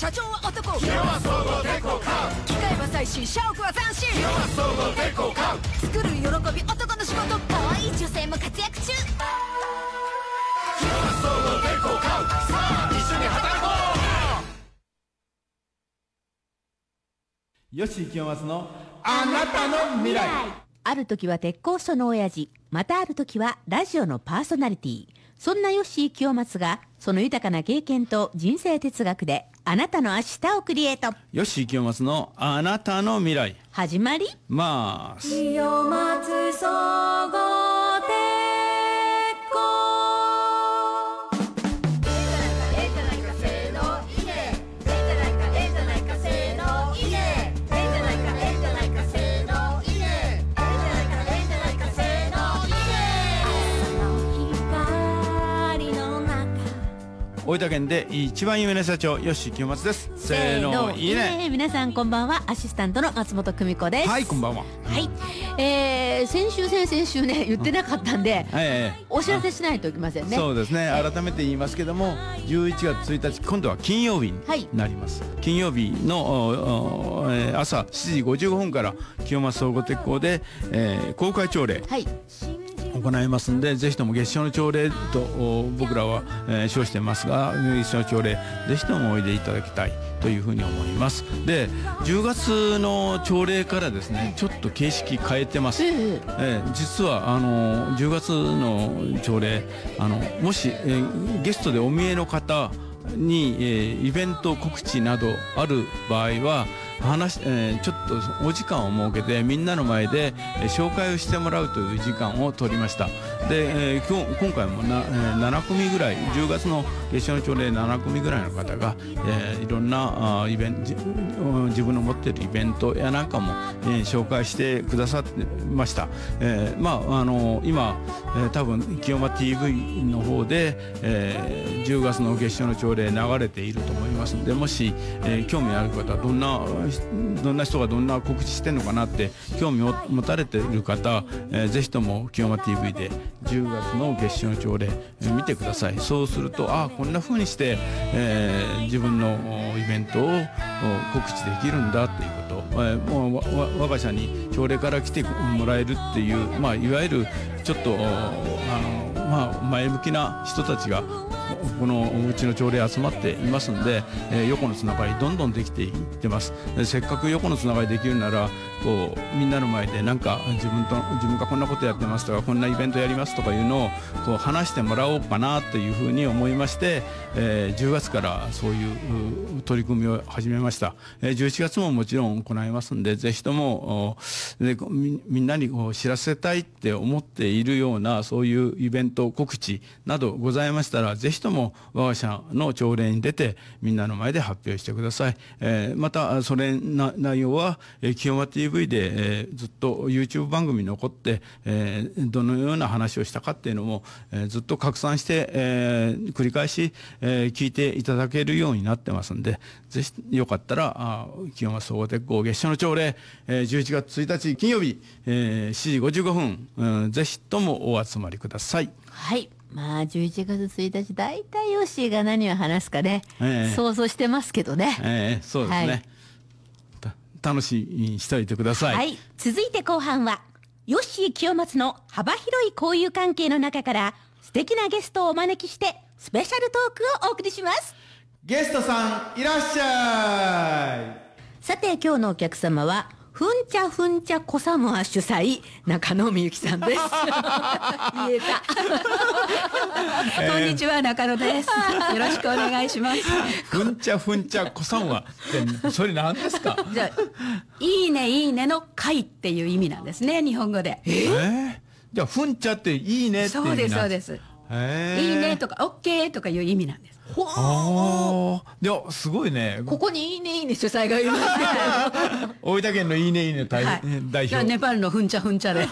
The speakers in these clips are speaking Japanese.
社長は男、 清和総合鉄工買う、 機械は最新、社屋は斬新、 清和総合鉄工買う、 作る喜び、男の仕事、可愛い女性も活躍中。 清和総合鉄工買う、さあ一緒に働こう。よし清松のあなたの未来。 ある時は鉄工所の親父、またある時はラジオのパーソナリティ。そんなヨッシー清松が、その豊かな経験と人生哲学で、あなたの明日をクリエイト。 よし清松のあなたの未来。 始まりまーす。 清松総合鉄工。 大分県で一番有名な社長吉清松です。せーの、いいね。 皆さんこんばんは。アシスタントの松本久美子です。 はい、こんばんは。 はい、先週ね言ってなかったんで、お知らせしないといけませんね。 そうですね、改めて言いますけども、11月1日今度は金曜日になります。金曜日の朝7時55分から清松総合鉄工で、公開朝礼、行いますんで、ぜひとも月謝の朝礼と僕らは、称してますが、月謝の朝礼ぜひともおいでいただきたいというふうに思います。で、10月の朝礼からですね、ちょっと形式変えてます。実は10月の朝礼、もし、ゲストでお見えの方に、イベント告知などある場合はちょっとお時間を設けてみんなの前で、紹介をしてもらうという時間を取りました。で、今回も7組ぐらい、10月の月謝の朝礼7組ぐらいの方が、いろんなイベント、自分の持っているイベントやなんかも、紹介してくださってました。今、多分清間 TV の方で、10月の月謝の朝礼流れていると思いますので、もし、興味ある方はどんな人がどんな告知してるのかなって興味を持たれている方、ぜひとも清間 TV で10月の月謝の朝礼、見てください。そうすると、こんな風にして、自分のイベントを告知できるんだっていうこと、もう我が社に朝礼から来てもらえるっていう、いわゆるちょっと前向きな人たちがこのうちの朝礼集まっていますので、横のつながりどんどんできていってます。せっかく横のつながりできるなら、こうみんなの前でなんか自分がこんなことやってますとか、こんなイベントやりますとかいうのをこう話してもらおうかなというふうに思いまして、10月からそういう取り組みを始めました。11月ももちろん行いますんで、ぜひともみんなにこう知らせたいって思っているようなそういうイベント告知などございましたら、ぜひとも我が社の朝礼に出てみんなの前で発表してください。またそれ内容は清間 TV で、ずっと YouTube 番組に残って、どのような話をしたかっていうのも、ずっと拡散して、繰り返し、聞いていただけるようになってますんで、ぜひよかったら清間総合鉄工月謝の朝礼、11月1日金曜日、7時55分、ぜひともお集まりください。 はい、11月1日大体ヨッシーが何を話すかね、想像してますけどね。 そうですね、楽しみにしておいてください。 はい、続いて後半はヨッシー清松の幅広い交友関係の中から素敵なゲストをお招きしてスペシャルトークをお送りします。 ゲストさんいらっしゃい。 さて今日のお客様はふんちゃふんちゃこさむは主催中野みゆきさんです。言えた。 こんにちは、中野です。よろしくお願いします。 ふんちゃふんちゃこさんはってそれ何ですか？ じゃあいいねいいねの会っていう意味なんですね、日本語で。 じゃあふんちゃっていいねっていう意味なんです。 そうですそうです。いいねとかオッケーとかいう意味なんです。 いやすごいね。 ここにいいねいいね主催がいますね。 大分県のいいねいいね代表。 ネパールのふんちゃふんちゃで。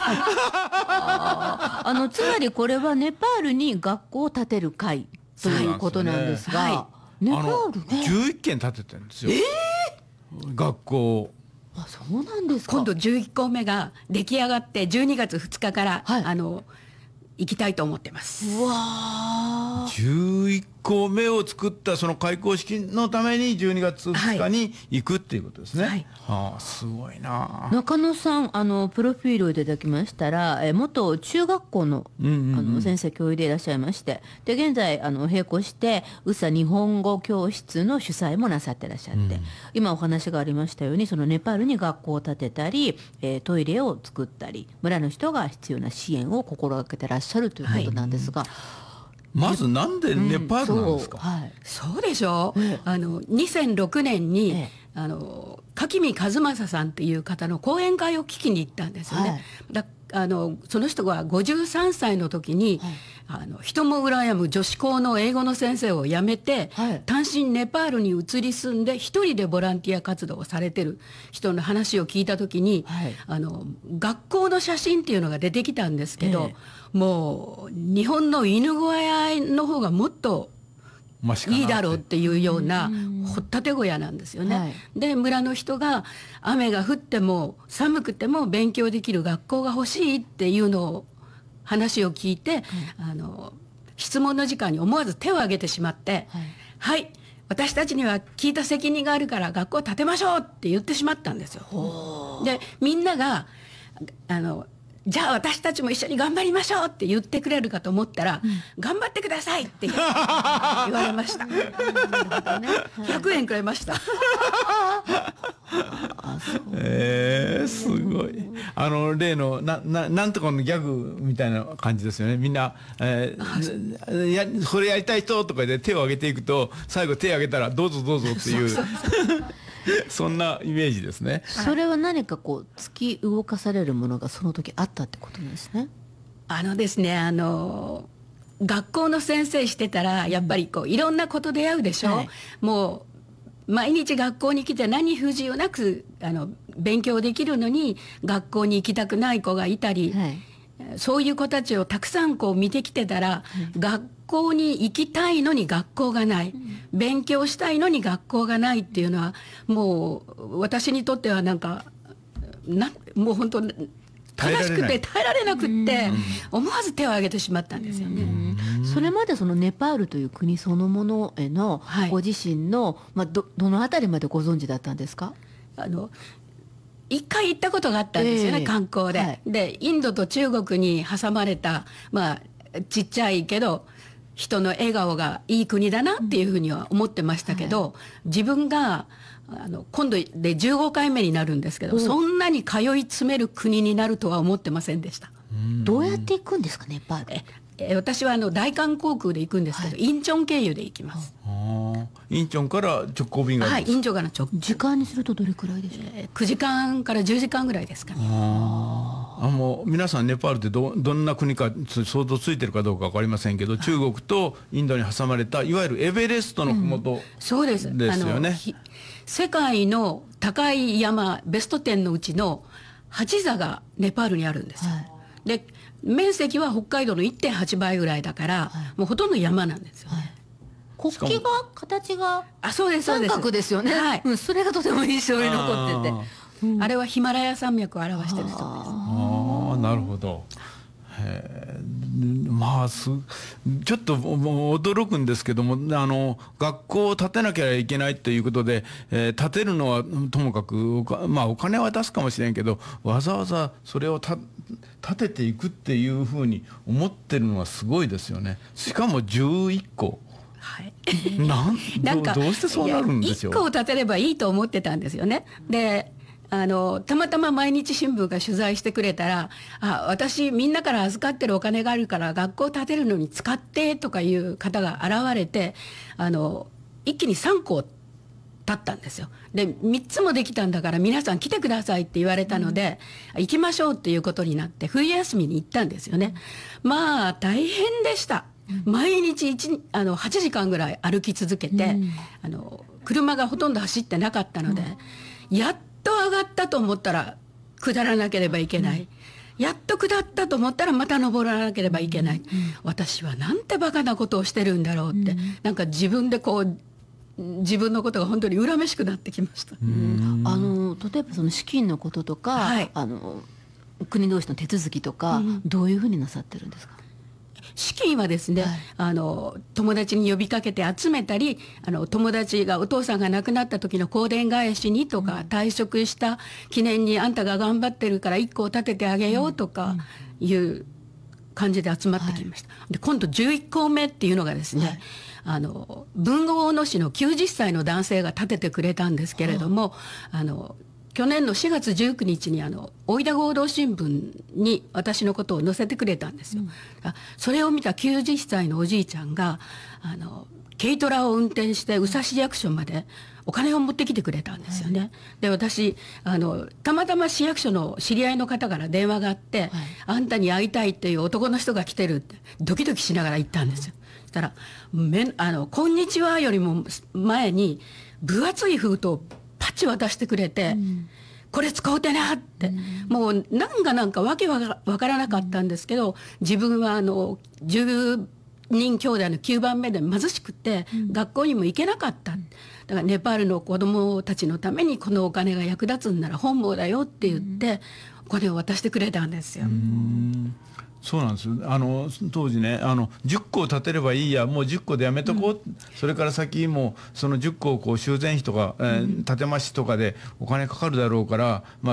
つまりこれはネパールに学校を建てる会ということなんですが、ネパールね 11軒建ててるんですよ。学校。 そうなんですか。 今度11校目が出来上がって12月2日から行きたいと思ってます。 うわ 11個目を作ったその開校式のために12月2日に行くっていうことですね。 はい、 はあ、すごいな。 中野さんプロフィールをいただきましたら、元中学校の、先生教諭でいらっしゃいまして、で現在並行して宇佐日本語教室の主催もなさってらっしゃって、今お話がありましたようにそのネパールに学校を建てたり、トイレを作ったり村の人が必要な支援を心がけてらっしゃるということなんですが、 まずなんでネパールなんですか。 そうでしょう、2006年に、柿見和正さんっていう方の講演会を聞きに行ったんですよね。その人が53歳の時に、人も羨む女子校の英語の先生を辞めて、単身ネパールに移り住んで一人でボランティア活動をされてる人の話を聞いた時に、学校の写真っていうのが出てきたんですけど、もう日本の犬小屋の方がもっといいだろうっていうような掘ったて小屋なんですよね。で村の人が雨が降っても寒くても勉強できる学校が欲しいっていうのを話を聞いて、質問の時間に思わず手を挙げてしまって「はい、私たちには聞いた責任があるから学校を建てましょう」って言ってしまったんですよ。でみんながじゃあ私たちも一緒に頑張りましょうって言ってくれるかと思ったら、頑張ってくださいって言われました。100円くれました。 すごい。例のなんとかのギャグみたいな感じですよね。みんな、これやりたい人とかで手を挙げていくと、最後手を挙げたらどうぞどうぞっていうそんなイメージですね。 それは何かこう突き動かされるものがその時あったってことなんですね。 ですね、学校の先生してたらやっぱりこういろんなこと出会うでしょ。もう毎日学校に来て何不自由なく勉強できるのに学校に行きたくない子がいたり、そういう子たちをたくさんこう見てきてたら、学校に行きたいのに学校がない、勉強したいのに学校がないっていうのはもう私にとってはもう本当悲しくて耐えられなくって思わず手を挙げてしまったんですよね。 それまでそのネパールという国そのものへのご自身の、どのあたりまでご存知だったんですか。 一回行ったことがあったんですよね、観光で。でインドと中国に挟まれた、ちっちゃいけど人の笑顔がいい国だなっていうふうには思ってましたけど、自分が今度で15回目になるんですけど、そんなに通い詰める国になるとは思ってませんでした。 どうやって行くんですか、ネパール。 私は大韓航空で行くんですけど、インチョン経由で行きます。 インチョンから直行便があるんですか。 インチョンから直行。 時間にするとどれくらいでしょう。 9時間から10時間ぐらいですかね。 もう皆さんネパールってどんな国か想像ついてるかどうか分かりませんけど、中国とインドに挟まれたいわゆるエベレストの麓そうですよね。世界の高い山ベスト10のうちの8座がネパールにあるんですよ。で面積は北海道の 1.8 倍ぐらいだから、もうほとんど山なんですよね。 国旗が形が三角ですよね。それがとても印象に残ってて、 あれはヒマラヤ山脈を表してるそうです。 なるほど。ちょっと驚くんですけども、学校を建てなきゃいけないということで、建てるのはともかくお金は出すかもしれんけど、わざわざそれを建てていくっていうふうに思ってるのはすごいですよね。しかも11個。なんかどうしてそうなるんでしょう。 1個を建てればいいと思ってたんですよね。でたまたま毎日新聞が取材してくれたら「私みんなから預かってるお金があるから学校建てるのに使って」とかいう方が現れて、一気に3校建ったんですよ。で3つもできたんだから皆さん来てくださいって言われたので、行きましょうっていうことになって冬休みに行ったんですよね。大変でした。毎日8時間ぐらい歩き続けて、車がほとんど走ってなかったので、やっと上がったと思ったら下らなければいけない、やっと下ったと思ったらまた登らなければいけない、私はなんてバカなことをしてるんだろうって、なんか自分で自分のことが本当に恨めしくなってきました。 例えばその資金のこととか、国同士の手続きとか、どういうふうになさってるんですか。 資金はですね、友達に呼びかけて集めたり、友達がお父さんが亡くなった時の香典返しにとか、退職した記念にあんたが頑張ってるから1個を立ててあげようとかいう感じで集まってきました。で今度11校目っていうのがですね、豊後大野市の90歳の男性が立ててくれたんですけれども、去年の4月19日に大分合同新聞に私のことを載せてくれたんですよ。それを見た90歳のおじいちゃんが軽トラを運転して宇佐市役所までお金を持ってきてくれたんですよね。で私たまたま市役所の知り合いの方から電話があって「あんたに会いたいっていう男の人が来てる」ってドキドキしながら行ったんですよ。そしたら「こんにちは」よりも前に分厚い封筒パッチ渡してくれて、これ使うてなって、もうなんかわけわからなかったんですけど、自分は10人兄弟の9番目で貧しくて学校にも行けなかった。だからネパールの子どもたちのためにこのお金が役立つんなら本望だよって言ってお金を渡してくれたんですよ。 そうなんです。当時ね10個建てればいいや、もう10個でやめとこう、それから先もその10個をこう修繕費とか、建て増しとかでお金かかるだろうから、もう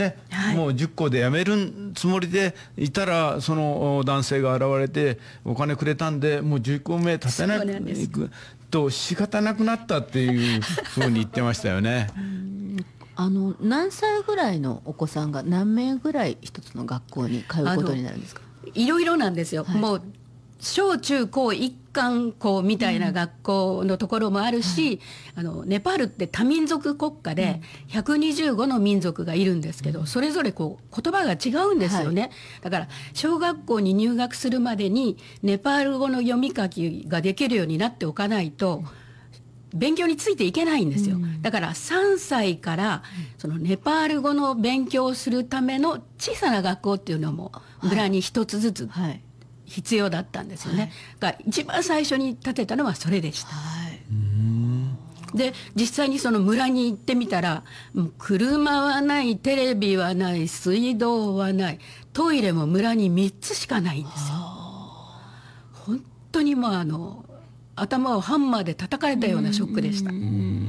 10個でやめるつもりでいたら、その男性が現れてお金くれたんで、もう10個目建てないと仕方なくなったっていうふうに言ってましたよね。 何歳ぐらいのお子さんが何名ぐらい一つの学校に通うことになるんですか？ いろいろなんですよ。もう小中高一貫校みたいな学校のところもあるし、ネパールって多民族国家で125の民族がいるんですけど、それぞれこう言葉が違うんですよね。だから小学校に入学するまでにネパール語の読み書きができるようになっておかないと勉強についていけないんですよ。だから3歳からそのネパール語の勉強をするための小さな学校っていうのも村に一つずつ必要だったんですよね。が一番最初に建てたのはそれでした。で実際にその村に行ってみたら、もう車はない、テレビはない、水道はない、トイレも村に3つしかないんですよ。本当にもう頭をハンマーで叩かれたようなショックでした。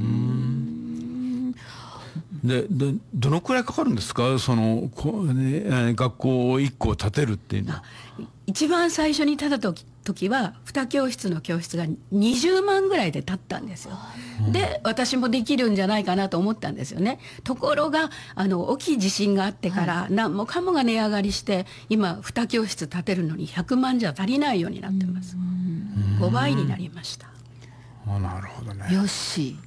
でどのくらいかかるんですか、学校を1個建てるっていうのは。 一番最初に建てた時は2教室の教室が20万ぐらいで建ったんですよ。で私もできるんじゃないかなと思ったんですよね。ところが大きい地震があってから何もかもが値上がりして、今2教室建てるのに100万じゃ足りないようになってます。5倍になりました。 なるほどね。 よし。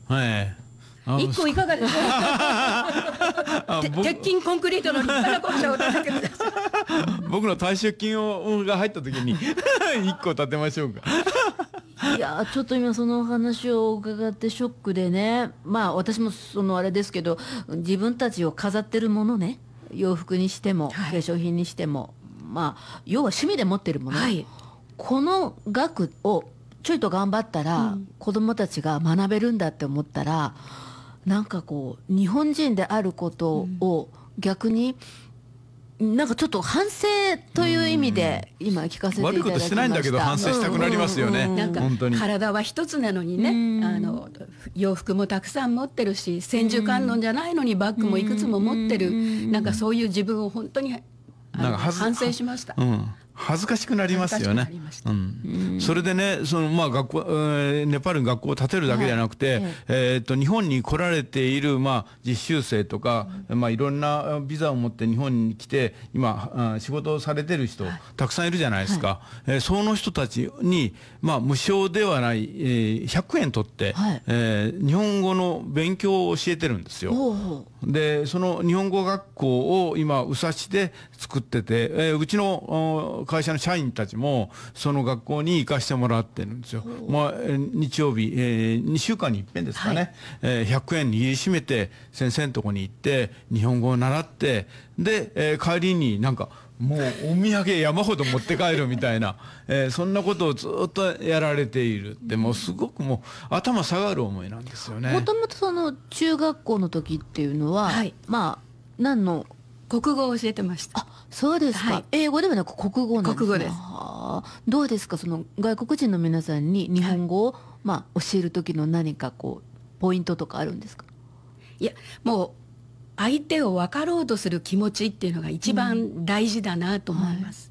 1個いかがですか？鉄筋コンクリートの立派な校舎を建ててください。 僕の退職金が入った時に1個建てましょうか。 いやちょっと今そのお話を伺ってショックでね、私もあれですけど、自分たちを飾ってるものね、洋服にしても、化粧品にしても、要は趣味で持ってるもの、この額をちょいと頑張ったら、子どもたちが学べるんだって思ったら、なんかこう日本人であることを逆になんかちょっと反省という意味で今聞かせていただきました。悪いことしてないんだけど反省したくなりますよね。 なんか体は一つなのにね、洋服もたくさん持ってるし、千手観音じゃないのにバッグもいくつも持ってる、なんかそういう自分を本当に反省しました。 恥ずかしくなりますよね。それでね、学校、ネパールに学校を建てるだけじゃなくて、日本に来られている実習生とか、いろんなビザを持って日本に来て今仕事をされてる人たくさんいるじゃないですか。その人たちに無償ではない100円取って、日本語の勉強を教えてるんですよ。でその日本語学校を今宇佐市で作ってて、うちの会社の社員たちもその学校に行かしてもらってるんですよ。日曜日、2週間に一遍ですかね、100円握りしめて先生のとこに行って日本語を習って、で、帰りになんかもうお土産山ほど持って帰るみたいな、そんなことをずっとやられているって、もうすごくもう頭下がる思いなんですよね。 もともとその中学校の時っていうのは、何の国語を教えてました。 そうですか。英語ではなく国語なんですね。 国語です。 どうですか、その外国人の皆さんに日本語を、教える時の何かこうポイントとかあるんですか？ いや、もう相手を分かろうとする気持ちっていうのが一番大事だなと思います。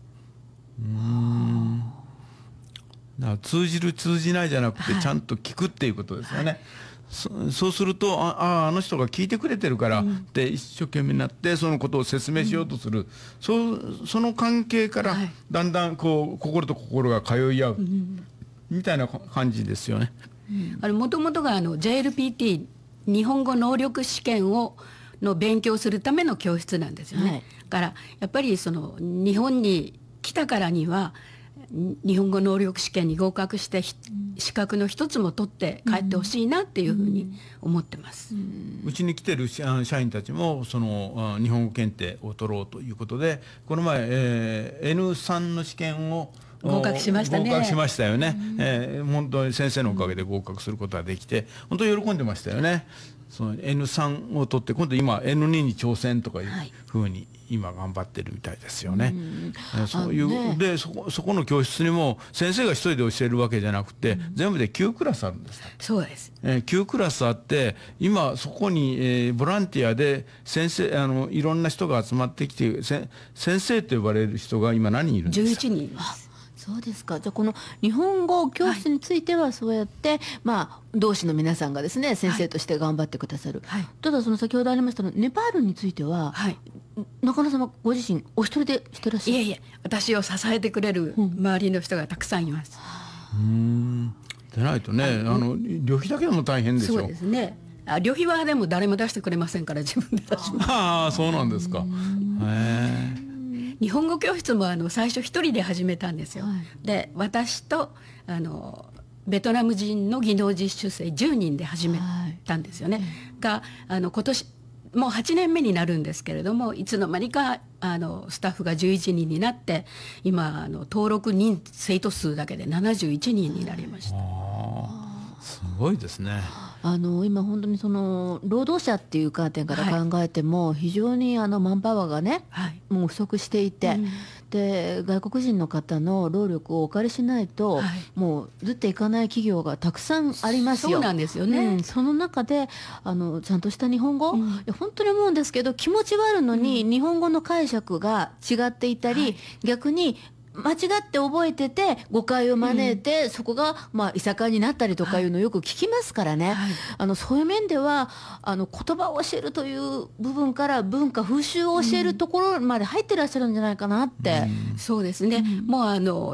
だから通じる通じないじゃなくて、ちゃんと聞くっていうことですよね。そうするとあの人が聞いてくれてるからって一生懸命になってそのことを説明しようとする、その関係からだんだんこう心と心が通い合うみたいな感じですよね。 もともとがJLPT 日本語能力試験の勉強するための教室なんですよね。だからやっぱりその日本に来たからには日本語能力試験に合格して資格の一つも取って帰ってほしいなっていうふうに思ってます。 うちに来てる社員たちもその日本語検定を取ろうということで、この前、N3 の試験を合格しましたね。 合格しましたよね。本当に先生のおかげで合格することができて本当に喜んでましたよね。その N3 を取って今度今 N2 に挑戦とかいうふうに今頑張ってるみたいですよね。そういうでそこの教室にも先生が一人で教えるわけじゃなくて、全部で9クラスあるんです。 そうです。 9クラスあって今そこに、ボランティアで先生いろんな人が集まってきて先生と呼ばれる人が今何人いるんですか ？11人います。 そうですか。じゃあこの日本語教室についてはそうやって、同志の皆さんがですね先生として頑張ってくださる。ただその先ほどありましたネパールについては、中野様ご自身お一人でしてらっしゃる？ いえ、私を支えてくれる周りの人がたくさんいます。 でないとね、旅費だけでも大変でしょ。 そうですね。旅費はでも誰も出してくれませんから自分で出します。 ああ、そうなんですか。 日本語教室も最初一人で始めたんですよ。で私とベトナム人の技能実習生10人で始めたんですよね。が今年もう8年目になるんですけれども、いつの間にかスタッフが11人になって今登録生徒数だけで71人になりました。 すごいですね。 今本当にその労働者っていう観点から考えても、非常にマンパワーがね、もう不足していて、で外国人の方の労力をお借りしないと、もうずっといかない企業がたくさんありますよ。 そうなんですよね。 その中でちゃんとした日本語、本当に思うんですけど、気持ちはあるのに、日本語の解釈が違っていたり、逆に間違って覚えてて誤解を招いて、そこがいさかいになったりとかいうのをよく聞きますからね。そういう面では言葉を教えるという部分から文化風習を教えるところまで入ってらっしゃるんじゃないかなって。 そうですね。もう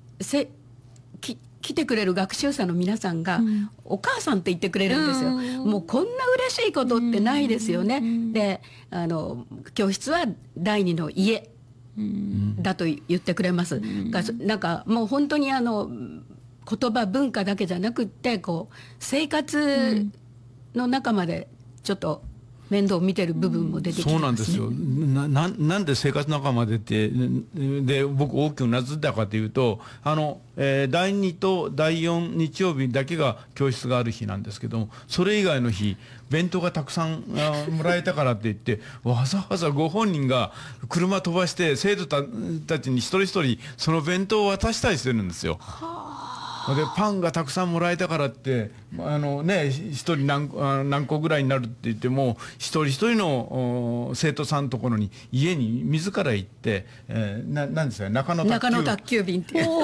来てくれる学習者の皆さんが、お母さんって言ってくれるんですよ。もうこんな嬉しいことってないですよね。で教室は第二の家だと言ってくれます。なんかもう本当に言葉文化だけじゃなくって生活の中までちょっと面倒を見てる部分も出てきてますね。そうなんですよ。 なんで生活の中までってで僕大きくうなずいたかというと第2と第4日曜日だけが教室がある日なんですけども、それ以外の日弁当がたくさんもらえたからって言ってわざわざご本人が車飛ばして生徒たちに一人一人その弁当を渡したりしてるんですよ。でパンがたくさんもらえたからって一人何個ぐらいになるって言っても一人一人の生徒さんのところに家に自ら行って何ですか、中野宅急便っていう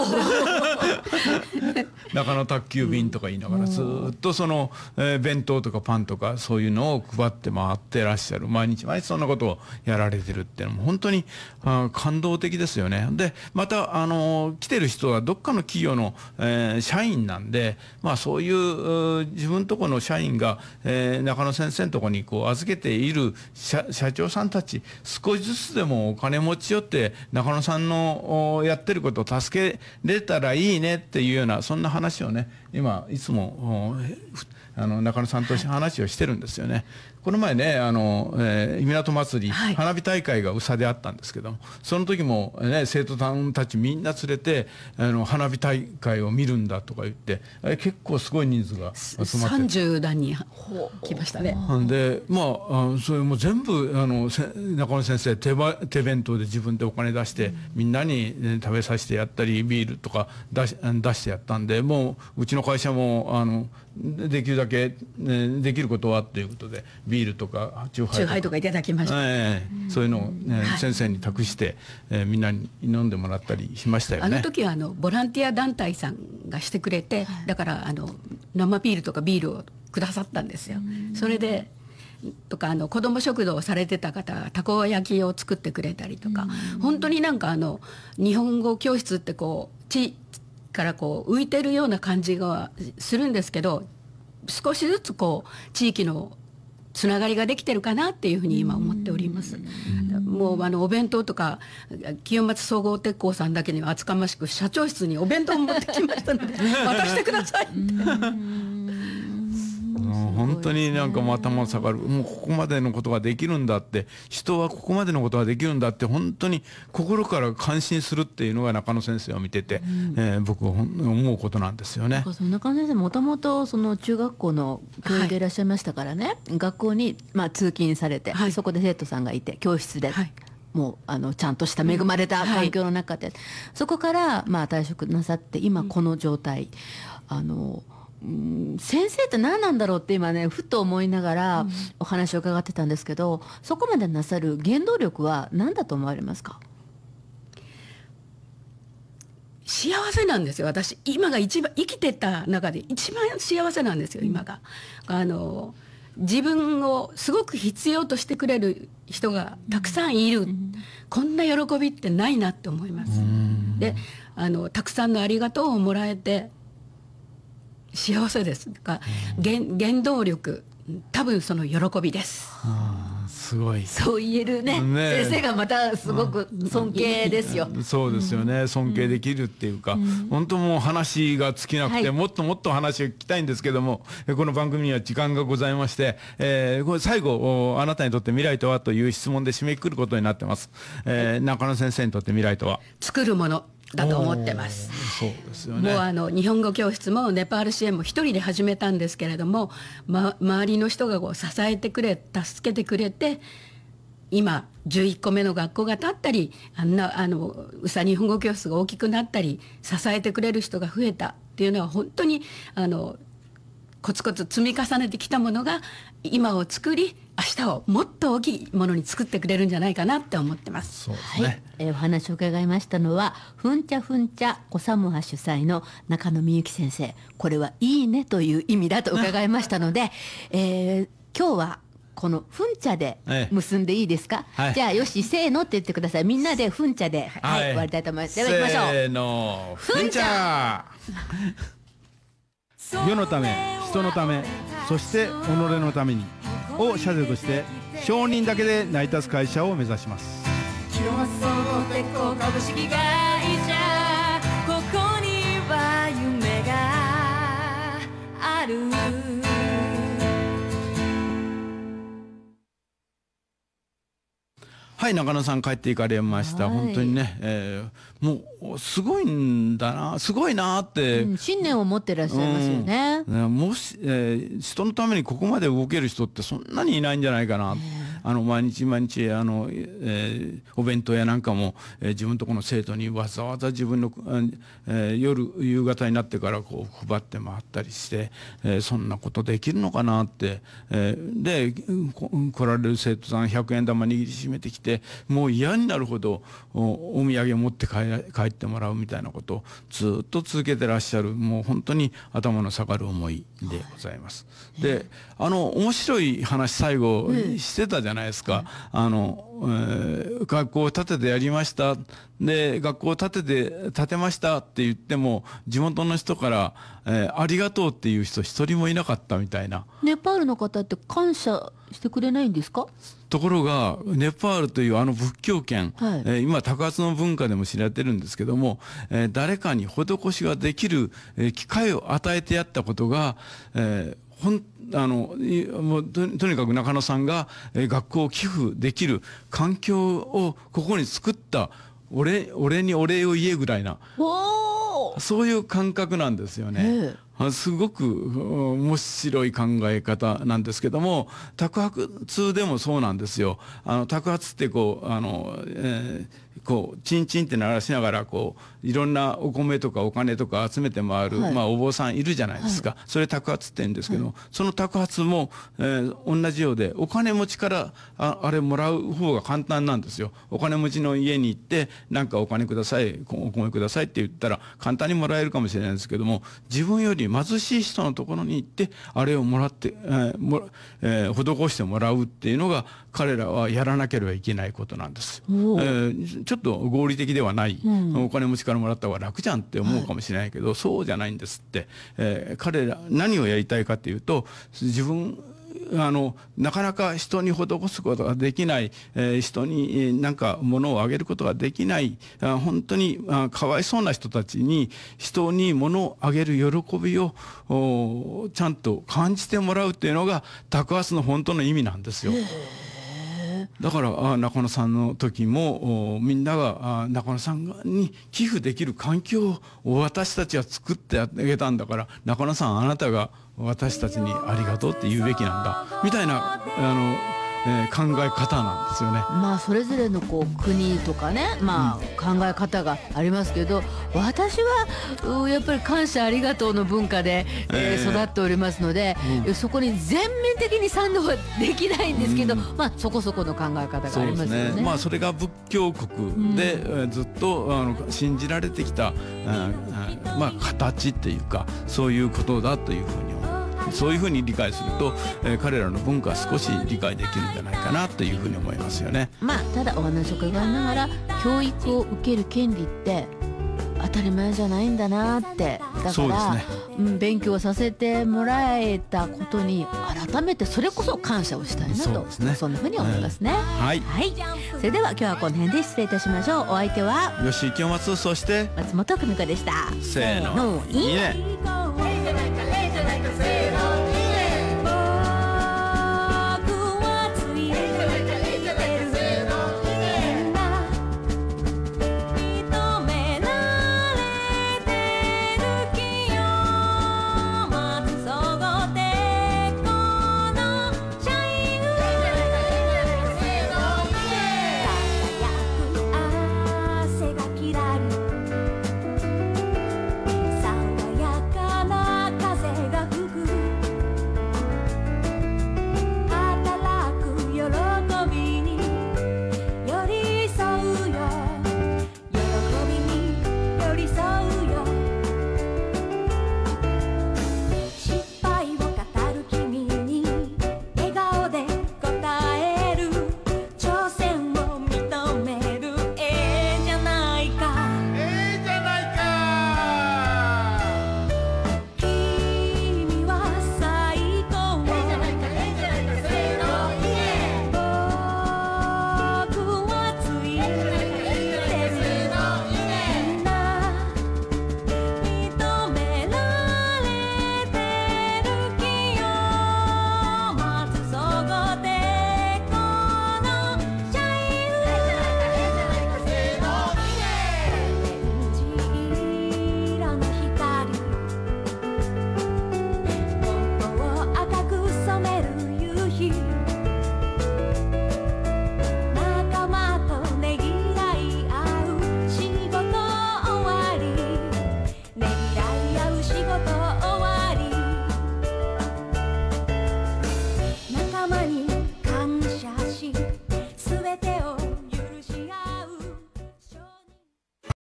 中野宅急便とか言いながらずっとその弁当とかパンとかそういうのを配って回ってらっしゃる、毎日毎日そんなことをやられてるっていうのも本当に感動的ですよね。でまた来てる人はどっかの企業の社員なんで、そういう自分とこの社員が、中野先生のとこに預けている社長さんたち少しずつでもお金持ち寄って中野さんのやってることを助けれたらいいねっていうようなそんな話をね今いつも中野さんと話をしてるんですよね。この前ね港祭り、花火大会が宇佐であったんですけども、その時も、ね、生徒さんたちみんな連れて花火大会を見るんだとか言って結構すごい人数が集まって 30段に来ましたね。 でそれも全部中野先生手弁当で自分でお金出して、みんなに、食べさせてやったりビールとか出してやったんで、もううちの会社もできるだけ、できることはということでビールとかチューハイとかいただきました、 そういうのを、先生に託して、みんなに飲んでもらったりしましたよね。 あの時はボランティア団体さんがしてくれて、だから生ビールとかビールをくださったんですよ。それでとか子ども食堂をされてた方がたこ焼きを作ってくれたりとか、本当になんか日本語教室って地から浮いてるような感じがするんですけど、少しずつ地域のつながりができてるかなっていうふうに今思っております。もうお弁当とか清松総合鉄工さんだけには厚かましく社長室にお弁当を持ってきましたので渡してください本当になんかもう頭下がる。もうここまでのことができるんだって、人はここまでのことができるんだって本当に心から感心するっていうのが中野先生を見てて、僕は思うことなんですよね。 中野先生もともと中学校の教員でいらっしゃいましたからね、学校に通勤されて、そこで生徒さんがいて教室で、もうちゃんとした恵まれた環境の中で、そこから退職なさって今この状態、先生って何なんだろうって今ねふと思いながらお話を伺ってたんですけど、そこまでなさる原動力は何だと思われますか？ 幸せなんですよ。私今が一番生きてた中で一番幸せなんですよ今が。自分をすごく必要としてくれる人がたくさんいる、こんな喜びってないなって思います。でたくさんのありがとうをもらえて幸せです。原動力、多分その喜びです。 すごい。 そう言えるね先生がまたすごく尊敬ですよ。 そうですよね。尊敬できるっていうか、本当もう話が尽きなくて、もっともっと話を聞きたいんですけども、この番組には時間がございまして、これ最後あなたにとって未来とはという質問で締めくくることになってます。中野先生にとって未来とは？ 作るものだと思ってます。 そうですよね。 もう日本語教室もネパール支援も一人で始めたんですけれども、周りの人が支えてくれ助けてくれて、今11個目の学校が建ったり、宇佐日本語教室が大きくなったり、支えてくれる人が増えたっていうのは本当にコツコツ積み重ねてきたものが今を作り、明日をもっと大きいものに作ってくれるんじゃないかなって思ってます。 そうですね。 お話を伺いましたのはふんちゃふんちゃコサムハ主催の中野美幸先生。これはいいねという意味だと伺いましたので、今日はこのふんちゃで結んでいいですか？じゃあよしせーのって言ってください。みんなでふんちゃで終わりたいと思います。では行きましょう。 せーの、ふんちゃ。世のため、人のため、そして己のためにを社税として商人だけで成り立つ会社を目指します。 清松総合鉄工株式会社、ここには夢がある。 はい、中野さん帰っていかれました。本当にね、もうすごいんだな、すごいなって、 信念を持ってらっしゃいますよね。 もし、人のためにここまで動ける人ってそんなにいないんじゃないかな。毎日毎日お弁当やなんかも、自分とこの生徒にわざわざ自分の、夕方になってから配って回ったりして、そんなことできるのかなって、で来られる生徒さん100円玉握りしめてきて、もう嫌になるほどお土産を持って帰ってもらうみたいなことをずっと続けてらっしゃる、もう本当に頭の下がる思いでございます。で面白い話最後してたじゃないですか。学校を建ててやりました、で学校を建てましたって言っても地元の人から、ありがとうっていう人一人もいなかったみたいな。 ネパールの方って感謝してくれないんですか？ ところがネパールという仏教圏、今高圧の文化でも知られてるんですけども、誰かに施しができる機会を与えてやったことが、 もうとにかく中野さんが学校を寄付できる環境をここに作った俺にお礼を言えぐらいな、そういう感覚なんですよね。すごく面白い考え方なんですけども、托発でもそうなんですよ。托発ってこうチンチンって鳴らしながらいろんなお米とかお金とか集めて回る、お坊さんいるじゃないですか。それ托発って言うんですけども、その托発も、同じようで、お金持ちからあれもらう方が簡単なんですよ。お金持ちの家に行ってなんかお金ください、お米くださいって言ったら簡単にもらえるかもしれないんですけども、自分より貧しい人のところに行ってあれをもらって、施してもらうっていうのが彼らはやらなければいけないことなんです。ちょっと合理的ではない、お金持ちからもらった方が楽じゃんって思うかもしれないけど、そうじゃないんですって。彼ら何をやりたいかというと、自分なかなか人に施すことができない、人に何か物をあげることができない、本当にかわいそうな人たちに人に物をあげる喜びをちゃんと感じてもらうっていうのが托発の本当の意味なんですよ。だから中野さんの時もみんなが中野さんに寄付できる環境を私たちは作ってあげたんだから、中野さんあなたが私たちにありがとうって言うべきなんだみたいな考え方なんですよね。 それぞれの国とかね、考え方がありますけど、私はやっぱり感謝ありがとうの文化で、育っておりますので、そこに全面的に賛同はできないんですけど、そこそこの考え方がありますよね。 それが仏教国で、ずっと信じられてきた、形っていうかそういうことだというふうに思う。そういうふうに理解すると、彼らの文化は少し理解できるんじゃないかなというふうに思いますよね。 ただお話を伺いながら、教育を受ける権利って当たり前じゃないんだなって、だから、勉強させてもらえたことに改めてそれこそ感謝をしたいなと、そんなふうに思いますね。はい、それでは今日はこの辺で失礼いたしましょう。お相手は吉井清松、そして松本久美子でした。 せーの、いいね。 せーの